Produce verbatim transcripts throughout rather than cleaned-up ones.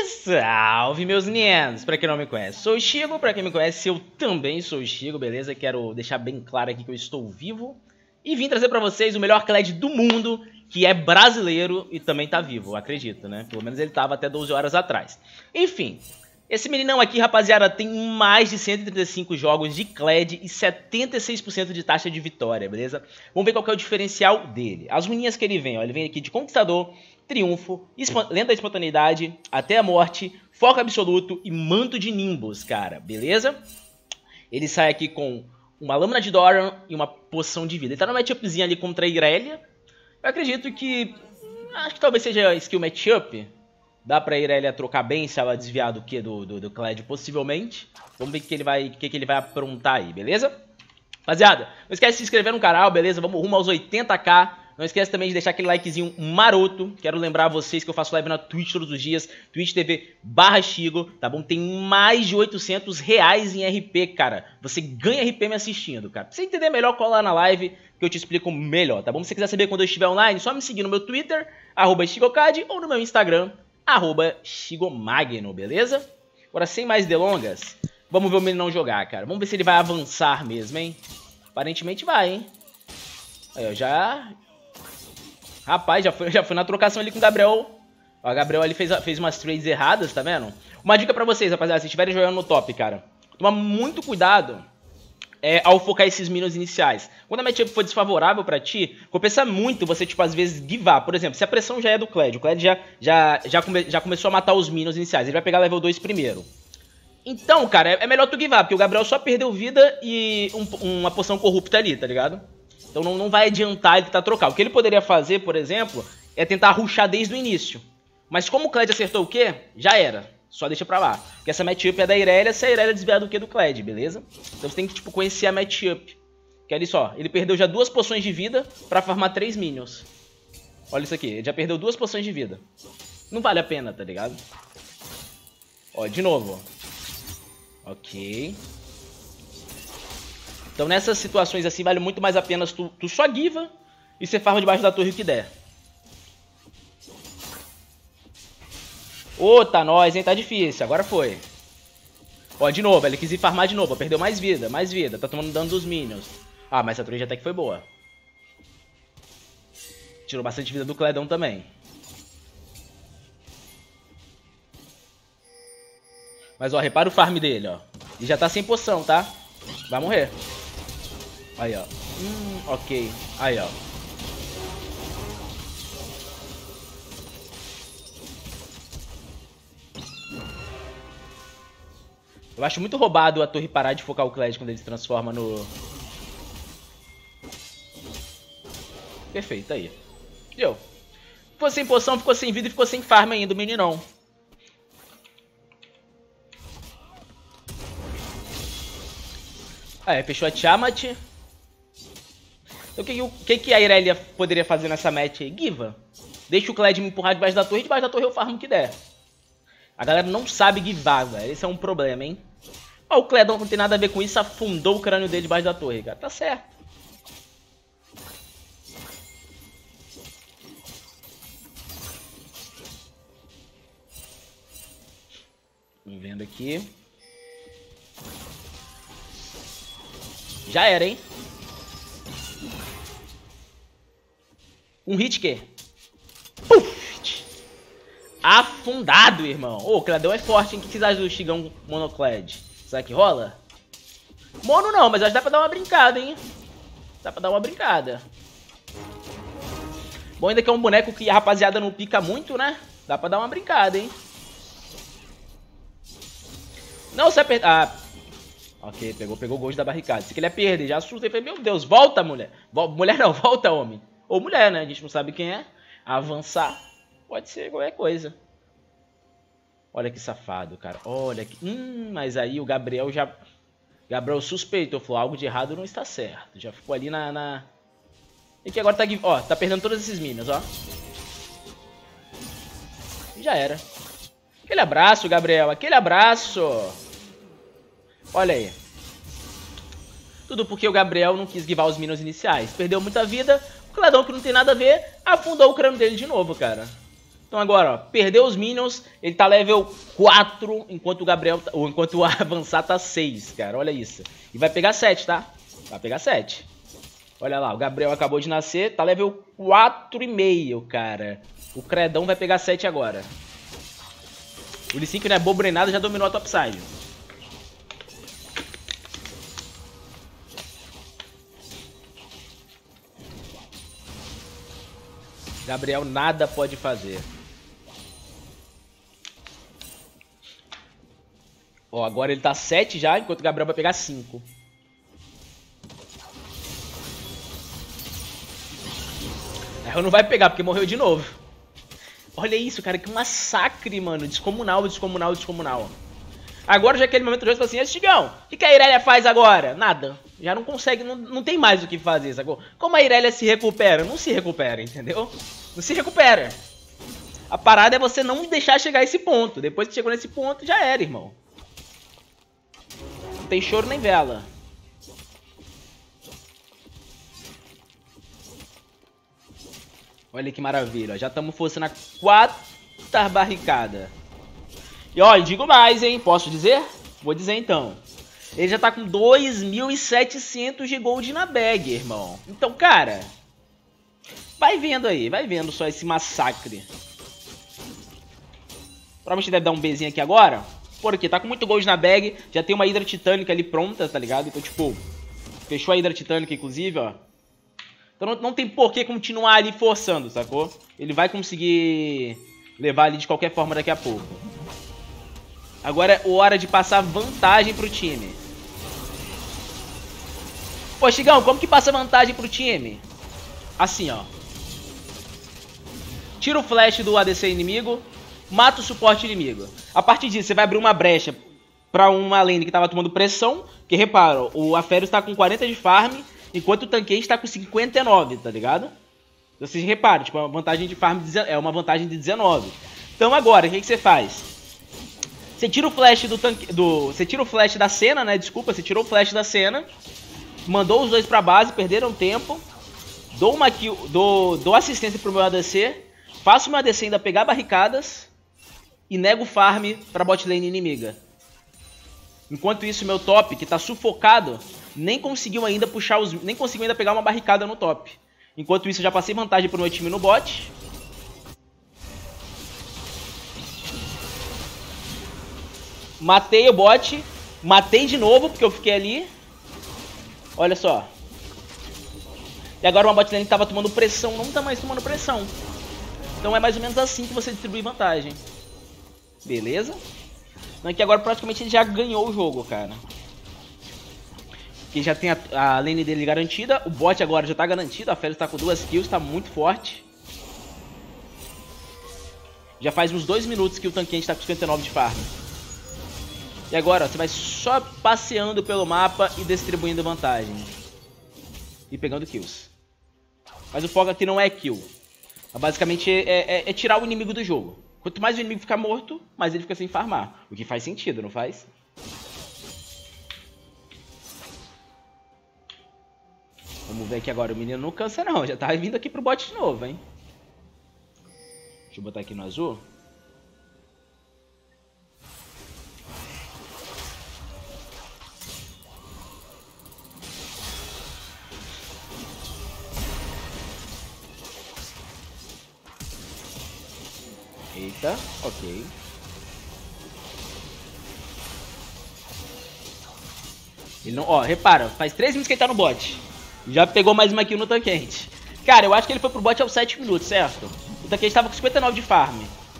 Salve, meus meninos! Pra quem não me conhece, sou o Chigo. Pra quem me conhece, eu também sou o Chigo, beleza? Quero deixar bem claro aqui que eu estou vivo e vim trazer pra vocês o melhor Kled do mundo, que é brasileiro e também tá vivo, acredito, né? Pelo menos ele tava até doze horas atrás. Enfim, esse meninão aqui, rapaziada, tem mais de cento e trinta e cinco jogos de Kled e setenta e seis por cento de taxa de vitória, beleza? Vamos ver qual que é o diferencial dele. As runinhas que ele vem, ó, ele vem aqui de Conquistador, Triunfo, Lenda da Espontaneidade, Até a Morte, Foco Absoluto e Manto de Nimbus, cara, beleza? Ele sai aqui com uma Lâmina de Doran e uma Poção de Vida. Ele tá no matchupzinho ali contra a Irelia. Eu acredito que... acho que talvez seja skill matchup. Dá pra Irelia trocar bem se ela desviar do que? Do, do, do Kled, possivelmente. Vamos ver o que ele vai, que que ele vai aprontar aí, beleza? Rapaziada, não esquece de se inscrever no canal, beleza? Vamos rumo aos oitenta k. Não esquece também de deixar aquele likezinho maroto. Quero lembrar vocês que eu faço live na Twitch todos os dias. Twitch T V barra Chigo, tá bom? Tem mais de oitocentos reais em R P, cara. Você ganha R P me assistindo, cara. Pra você entender melhor, cola lá na live que eu te explico melhor, tá bom? Se você quiser saber quando eu estiver online, só me seguir no meu Twitter, arroba Chigocad, ou no meu Instagram, arroba Chigomagno, beleza? Agora, sem mais delongas, vamos ver o meninão jogar, cara. Vamos ver se ele vai avançar mesmo, hein? Aparentemente vai, hein? Aí, ó, já... Rapaz, já foi, já foi na trocação ali com o Gabriel. Ó, o Gabriel ali fez, fez umas trades erradas, tá vendo? Uma dica pra vocês, rapaziada, se estiverem jogando no top, cara. Toma muito cuidado é, ao focar esses minions iniciais. Quando a matchup for desfavorável pra ti, compensa muito você, tipo, às vezes givar. Por exemplo, se a pressão já é do Kled, o Kled já, já, já, come, já começou a matar os minions iniciais, ele vai pegar level dois primeiro. Então, cara, é, é melhor tu givar, porque o Gabriel só perdeu vida e um, uma poção corrupta ali, tá ligado? Então não, não vai adiantar ele tentar trocar. O que ele poderia fazer, por exemplo, é tentar rushar desde o início. Mas como o Kled acertou o quê? Já era. Só deixa pra lá. Porque essa matchup é da Irelia, se a Irelia desviar do que do Kled, beleza? Então você tem que, tipo, conhecer a matchup. Que ali só, ele perdeu já duas poções de vida pra farmar três minions. Olha isso aqui, ele já perdeu duas poções de vida. Não vale a pena, tá ligado? Ó, de novo, ó. Ok. Então nessas situações assim vale muito mais a pena tu, tu só giva e você farma debaixo da torre o que der. Ô, tá nóis, hein? Tá difícil. Agora foi. Ó, de novo. Ele quis ir farmar de novo. Perdeu mais vida, mais vida. Tá tomando dano dos minions. Ah, mas essa trade até que foi boa. Tirou bastante vida do Cledão também. Mas, ó, repara o farm dele, ó. Ele já tá sem poção, tá? Vai morrer. Aí, ó. Hum, ok. Aí, ó. Eu acho muito roubado a torre parar de focar o Kled quando ele se transforma no... Perfeito, aí. Deu. Ficou sem poção, ficou sem vida e ficou sem farm ainda o meninão. Ah, é, fechou a Tiamat. Então o que, que, que a Irelia poderia fazer nessa match aí? Giva. Deixa o Kled me empurrar debaixo da torre e debaixo da torre eu farmo o que der. A galera não sabe givar, velho. Esse é um problema, hein? Ó, o Cledão não tem nada a ver com isso, afundou o crânio dele debaixo da torre, cara. Tá certo. Vamos vendo aqui. Já era, hein? Um hit que? Puf! Afundado, irmão. Ô, o Cledão é forte, hein? O que vocês acham do Chigão Monocled? Será que rola? Mono não, mas acho que dá pra dar uma brincada, hein? Dá pra dar uma brincada. Bom, ainda que é um boneco que a rapaziada não pica muito, né? Dá pra dar uma brincada, hein? Não, se apertar... Ah... Ok, pegou, pegou o gol da barricada. Se que ele ia perder, já assustei. Falei, meu Deus, volta, mulher. Vol mulher não, volta, homem. Ou mulher, né? A gente não sabe quem é. Avançar. Pode ser qualquer coisa. Olha que safado, cara. Olha que... Hum, mas aí o Gabriel já... Gabriel suspeitou. Falou, algo de errado não está certo. Já ficou ali na... na... E que agora tá... Ó, tá perdendo todos esses minions, ó. E já era. Aquele abraço, Gabriel. Aquele abraço. Olha aí. Tudo porque o Gabriel não quis givar os minions iniciais. Perdeu muita vida. O Cledão, que não tem nada a ver, afundou o crânio dele de novo, cara. Então agora, ó, perdeu os minions, ele tá level quatro, enquanto o Gabriel, ou enquanto o avançar tá seis, cara, olha isso. E vai pegar sete, tá? Vai pegar sete. Olha lá, o Gabriel acabou de nascer, tá level quatro e meio, cara. O Credão vai pegar sete agora. O Lee Sin, que não é bobo nem nada, já dominou a topside. Gabriel nada pode fazer. Ó, agora ele tá sete já, enquanto o Gabriel vai pegar cinco. Aí não vai pegar, porque morreu de novo. Olha isso, cara, que massacre, mano. Descomunal, descomunal, descomunal. Agora já é aquele momento do jogo, você fala assim, Estigão, o que a Irelia faz agora? Nada. Já não consegue, não, não tem mais o que fazer, sacou? Como a Irelia se recupera? Não se recupera, entendeu? Não se recupera. A parada é você não deixar chegar a esse ponto. Depois que chegou nesse ponto, já era, irmão. Não tem choro nem vela. Olha que maravilha, ó. Já estamos forçando a quarta barricada. E olha, digo mais, hein? Posso dizer? Vou dizer então. Ele já tá com dois mil e setecentos de gold na bag, irmão. Então, cara, vai vendo aí, vai vendo só esse massacre. Provavelmente deve dar um Bzinho aqui agora. Porque tá com muito gold na bag. Já tem uma Hidra Titânica ali pronta, tá ligado? Então, tipo, fechou a Hidra Titânica, inclusive, ó. Então não, não tem por que continuar ali forçando, sacou? Ele vai conseguir levar ali de qualquer forma daqui a pouco. Agora é hora de passar vantagem pro time. Pô, Chigão, como que passa vantagem pro time? Assim, ó. Tira o flash do A D C inimigo, mata o suporte inimigo. A partir disso, você vai abrir uma brecha pra uma lane que tava tomando pressão. Que, repara, o Aphelios tá com quarenta de farm, enquanto o Tanquente tá com cinquenta e nove, tá ligado? Vocês reparam, tipo, é uma vantagem de farm é uma vantagem de dezenove. Então agora, o que, que você faz? Você tira o flash do tanque. Do, você tira o flash da cena, né? Desculpa, você tirou o flash da cena. Mandou os dois pra base, perderam tempo. Dou uma kill, dou, dou assistência pro meu A D C. Faço o meu A D C ainda pegar barricadas. E nego o farm pra bot lane inimiga. Enquanto isso, meu top, que tá sufocado, nem conseguiu ainda puxar os. Nem conseguiu ainda pegar uma barricada no top. Enquanto isso, eu já passei vantagem pro meu time no bot. Matei o bot. Matei de novo, porque eu fiquei ali. Olha só. E agora uma bot lane que tava tomando pressão não tá mais tomando pressão. Então é mais ou menos assim que você distribui vantagem. Beleza? Então aqui agora praticamente ele já ganhou o jogo, cara. Porque já tem a, a lane dele garantida. O bot agora já tá garantido. A Aphelios tá com duas kills, tá muito forte. Já faz uns dois minutos que o Tanquente tá com cinquenta e nove de farm. E agora, ó, você vai só passeando pelo mapa e distribuindo vantagem. E pegando kills. Mas o foco aqui não é kill. Basicamente é, é, é tirar o inimigo do jogo. Quanto mais o inimigo ficar morto, mais ele fica sem farmar. O que faz sentido, não faz? Vamos ver aqui agora. O menino não cansa não. Já tá vindo aqui pro bot de novo, hein? Deixa eu botar aqui no azul. Eita, ok. Ele não, ó, repara, faz três minutos que ele tá no bot. Já pegou mais uma kill no Tanquente. Cara, eu acho que ele foi pro bot aos sete minutos, certo? O Tanquente tava com cinquenta e nove de farm.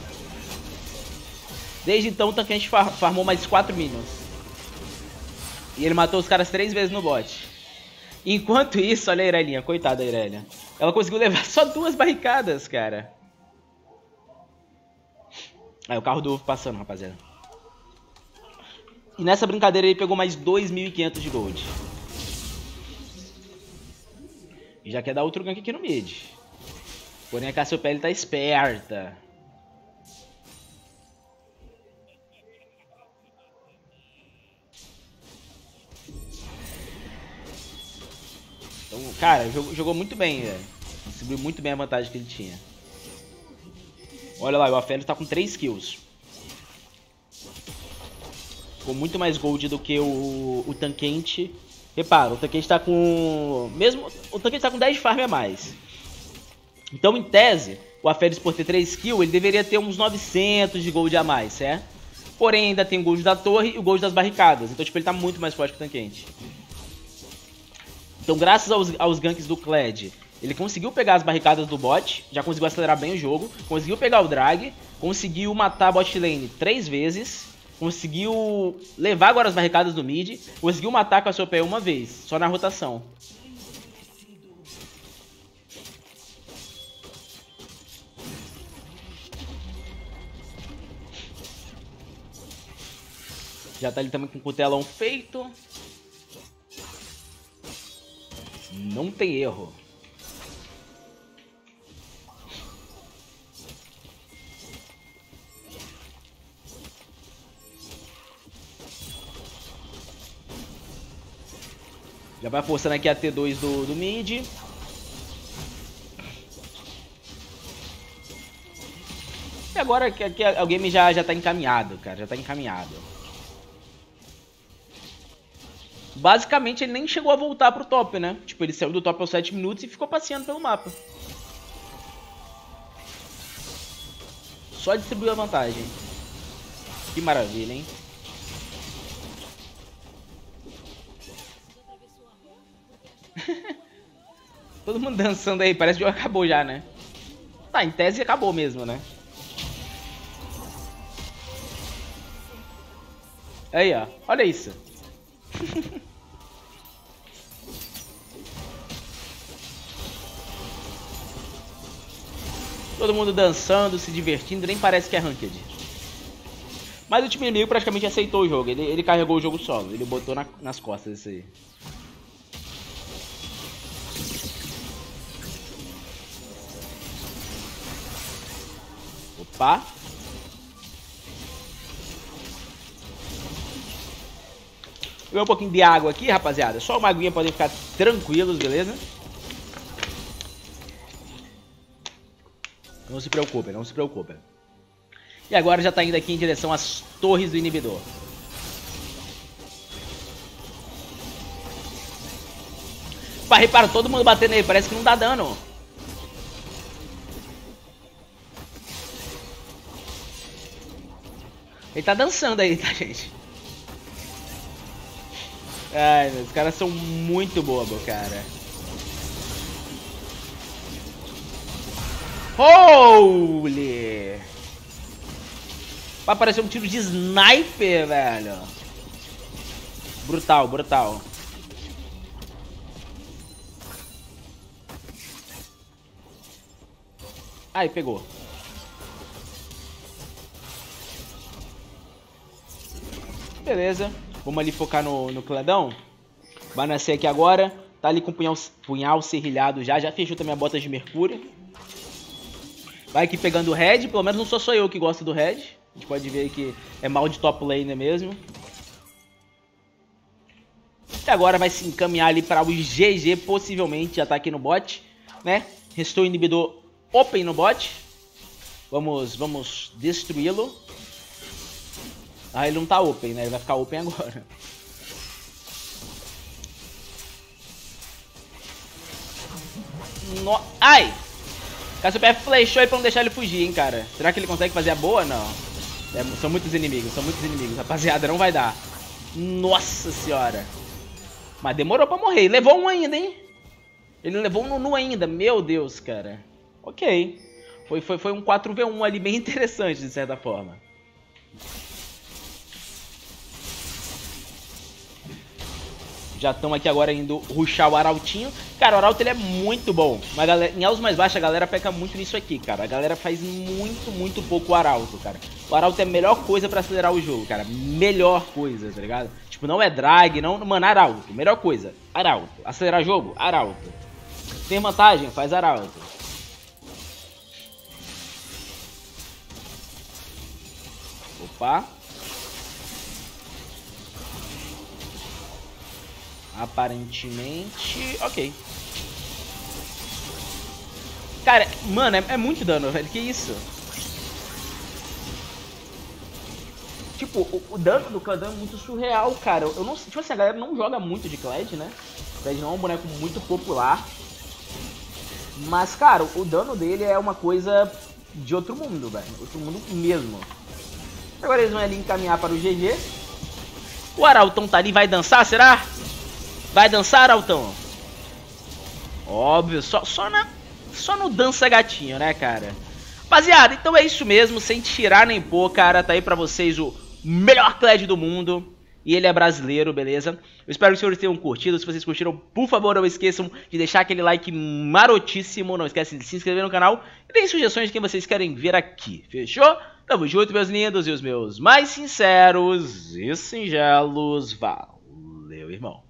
Desde então o Tanquente far, farmou mais quatro minions. E ele matou os caras três vezes no bot. Enquanto isso, olha a Irelinha, coitada da Irelia. Ela conseguiu levar só duas barricadas, cara. Aí o carro do Ovo passando, rapaziada. E nessa brincadeira ele pegou mais dois mil e quinhentos de gold. E já quer dar outro gank aqui no mid. Porém a Cassiopeia tá esperta. Então, cara, jogou, jogou muito bem, velho. Distribuiu muito bem a vantagem que ele tinha. Olha lá, o Aphelios tá com três kills. Ficou muito mais gold do que o, o Tankente. Repara, o Tankente tá com... Mesmo, o Tankente tá com dez de farm a mais. Então, em tese, o Aphelios por ter três kills, ele deveria ter uns novecentos de gold a mais, certo? Porém, ainda tem o gold da torre e o gold das barricadas. Então, tipo, ele tá muito mais forte que o Tankente. Então, graças aos, aos ganks do Kled, ele conseguiu pegar as barricadas do bot, já conseguiu acelerar bem o jogo, conseguiu pegar o drag, conseguiu matar a bot lane três vezes, conseguiu levar agora as barricadas do mid, conseguiu matar com a sua P uma vez, só na rotação. Já tá ali também com o cutelão feito. Não tem erro. Já vai forçando aqui a T dois do, do mid. E agora que, que o game já, já tá encaminhado, cara. Já tá encaminhado. Basicamente ele nem chegou a voltar pro top, né? Tipo, ele saiu do top aos sete minutos e ficou passeando pelo mapa. Só distribuiu a vantagem. Que maravilha, hein? Todo mundo dançando aí, parece que o jogo acabou já, né? Tá, em tese acabou mesmo, né? Aí, ó, olha isso. Todo mundo dançando, se divertindo, nem parece que é ranked. Mas o time inimigo praticamente aceitou o jogo, ele, ele carregou o jogo solo, ele botou na, nas costas isso aí. Opa! Vou beber um pouquinho de água aqui, rapaziada. Só uma aguinha, podem ficar tranquilos, beleza? Não se preocupem, não se preocupem. E agora já tá indo aqui em direção às torres do inibidor. Pá, repara, todo mundo batendo nele, parece que não dá dano. Ele tá dançando aí, tá, gente? Ai, os caras são muito bobos, cara. Holy! Vai parecer um tiro de sniper, velho. Brutal, brutal. Ai, pegou. Beleza. Vamos ali focar no, no cladão. Vai nascer aqui agora. Tá ali com o punhal, punhal serrilhado já. Já fechou também a bota de mercúrio. Vai aqui pegando o red. Pelo menos não sou só eu que gosto do red. A gente pode ver que é mal de top laner mesmo. E agora vai se encaminhar ali para o G G. Possivelmente já tá aqui no bot, né? Restou o inibidor open no bot. Vamos, vamos destruí-lo. Ah, ele não tá open, né? Ele vai ficar open agora. No... Ai! Cassiopeia flechou aí pra não deixar ele fugir, hein, cara. Será que ele consegue fazer a boa? Não. É, são muitos inimigos, são muitos inimigos. Rapaziada, não vai dar. Nossa senhora. Mas demorou pra morrer. Ele levou um ainda, hein? Ele levou um no ainda. Meu Deus, cara. Ok. Foi, foi, foi um quatro v um ali bem interessante, de certa forma. Já estão aqui agora indo rushar o Arautinho. Cara, o Arauto ele é muito bom. Mas galera, em elos mais baixos a galera peca muito nisso aqui, cara. A galera faz muito, muito pouco o Arauto, cara. O Arauto é a melhor coisa pra acelerar o jogo, cara. Melhor coisa, tá ligado? Tipo, não é drag, não... Mano, Arauto. Melhor coisa. Arauto. Acelerar jogo? Arauto. Tem vantagem? Faz Arauto. Opa. Aparentemente... Ok. Cara, mano, é, é muito dano, velho. Que isso? tipo, o, o dano do Cladão é muito surreal, cara. Eu não tipo assim, a galera não joga muito de Kled, né? O Kled não é um boneco muito popular. Mas, cara, o dano dele é uma coisa de outro mundo, velho. Outro mundo mesmo. Agora eles vão ali encaminhar para o G G. O Arautão tá ali, vai dançar, será? Vai dançar, Arautão? Óbvio, só, só, na, só no dança gatinho, né, cara? Rapaziada, então é isso mesmo, sem tirar nem pôr, cara. Tá aí pra vocês o melhor Kled do mundo. E ele é brasileiro, beleza? Eu espero que vocês tenham curtido. Se vocês curtiram, por favor, não esqueçam de deixar aquele like marotíssimo. Não esquecem de se inscrever no canal. E deem sugestões de quem vocês querem ver aqui. Fechou? Tamo junto, meus lindos e os meus mais sinceros e singelos. Valeu, irmão.